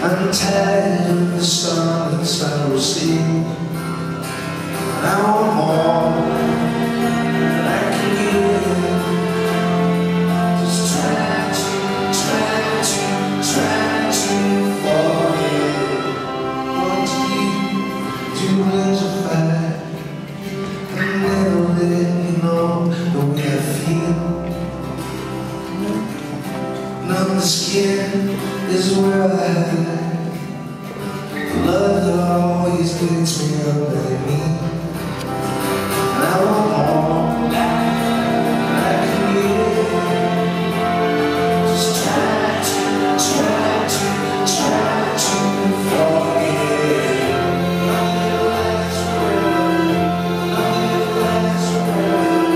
I'm tired of the silence I receive. I want more than I can give. Just try to forget what you as a fact. And never let me know the way I feel. Numb the skin is where I hide. The love that always gets me up at me. And I want more than I can give. Just try to forget. Nothing lasts forever. Nothing lasts forever.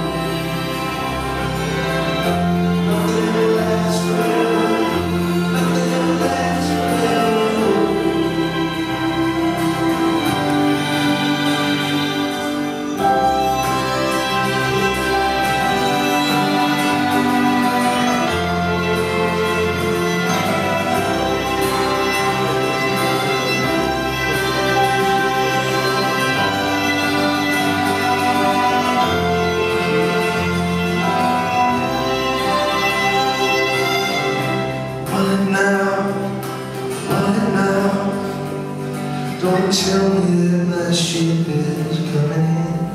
Nothing lasts forever. Nothing lasts forever. Don't tell me that my ship is coming in.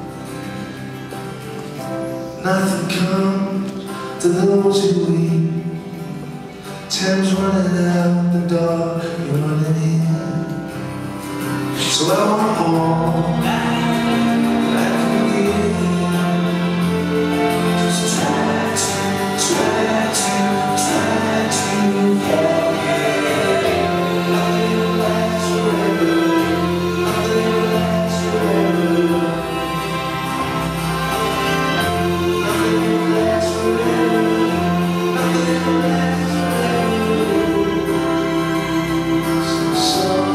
Nothing comes to those who wait. Time's running out the door, you're running in. So I want more than I can give. Just try to forget. Nothing lasts forever. Nothing lasts forever. Nothing lasts forever. Nothing lasts forever. So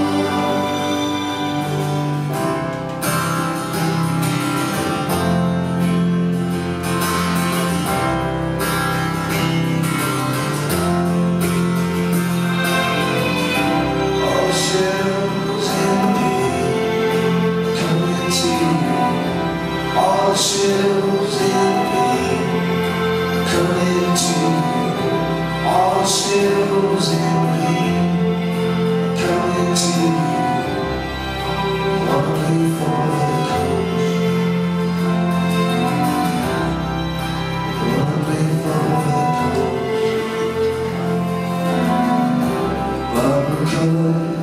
all the shadows in me coming to you. All the shadows in me coming to you. Wanna play for the coach. Wanna play for the coach. Barbara Cook.